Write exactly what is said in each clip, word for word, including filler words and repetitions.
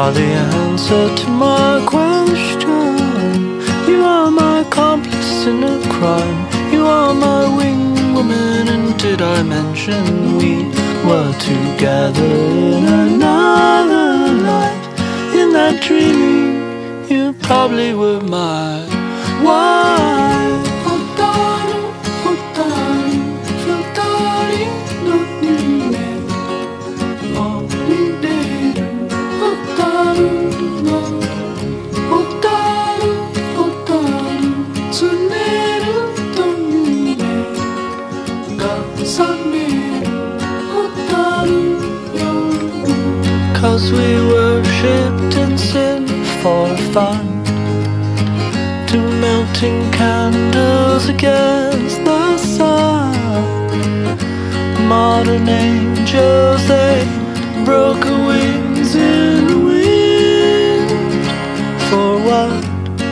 are the answer to my question. You are my accomplice in a crime. You are my wing woman, and did I mention we were together in another life? In that dreaming, you probably were my wife. Cause we worshipped in sin for fun, two melting candles against the sun. Modern angels, they broke our wings in the wind. For what?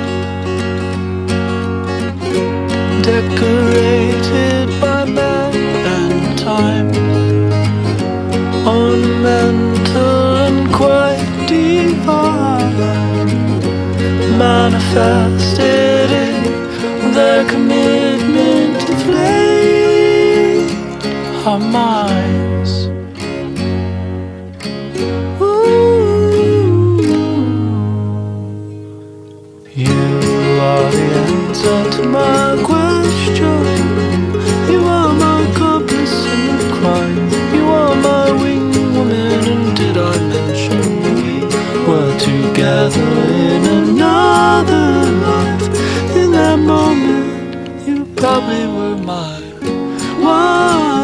Decorated by man and time, ornamental and quite divine, manifested in their commitment to flame our minds. Ooh. You are the answer to my question. You are my accomplice in the crime. You are my wing woman, and did I mention we were together in another life? In that moment, you probably were my wife.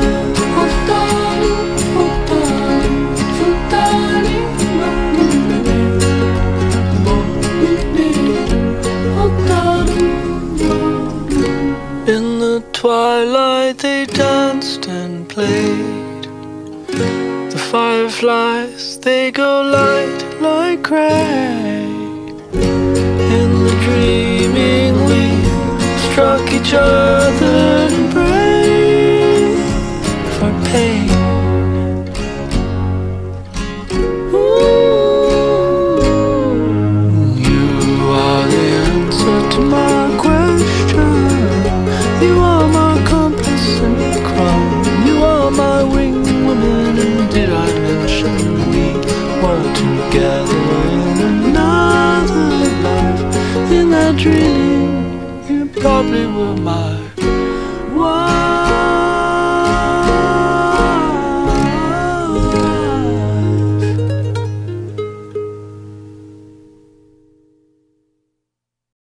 In the twilight they danced and played. The fireflies, they go light like rain. In the dreaming we struck each other and prayed for pain. Ooh, you are the answer to my question. You are my accomplice in the crime. You are my wing woman, and did I mention we were together in another life? In that dream, you probably were my